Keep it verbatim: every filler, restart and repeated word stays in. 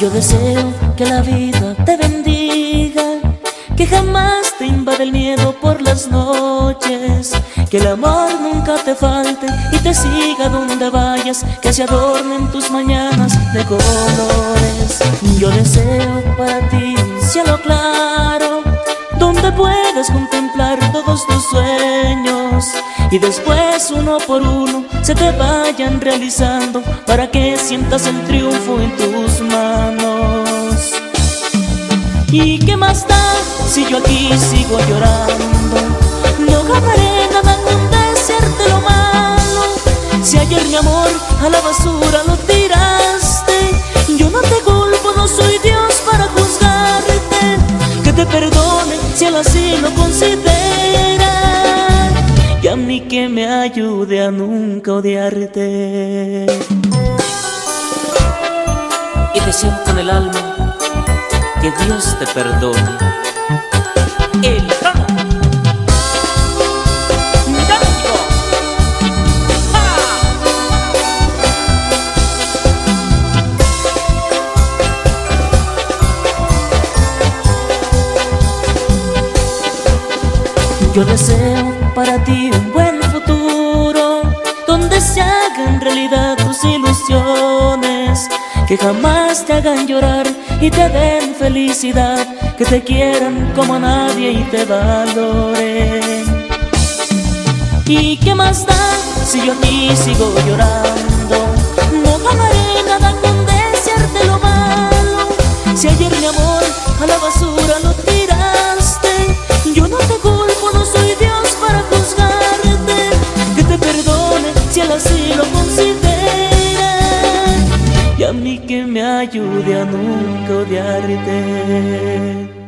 Yo deseo que la vida te bendiga, que jamás te invade el miedo por las noches, que el amor nunca te falte y te siga donde vayas, que se adornen tus mañanas de colores. Yo deseo para ti un cielo claro, donde puedas contemplar todos tus sueños y después uno por uno se te vayan realizando, para que sientas el triunfo en tus manos. ¿Y qué más da si yo aquí sigo llorando? No ganaré nada con desearte lo malo. Si ayer mi amor a la basura lo tiraste, yo no te culpo, no soy Dios para juzgarte. Que te perdone si él así lo considera, y a mí que me ayude a nunca odiarte. Y deseo con el alma que Dios te perdone. El Jano. Yo deseo para ti un buen futuro, donde se hagan realidad tus ilusiones, que jamás te hagan llorar y te den felicidad, que te quieran como a nadie y te valoren. ¿Y qué más da si yo aquí sigo llorando? No ganaré nada con desearte lo malo. Si ayer mi amor a la basura lo tiraste, yo no te culpo, no soy Dios para juzgarte. Que te perdone si él así lo considera, y a mí que me ayude a nunca odiarte.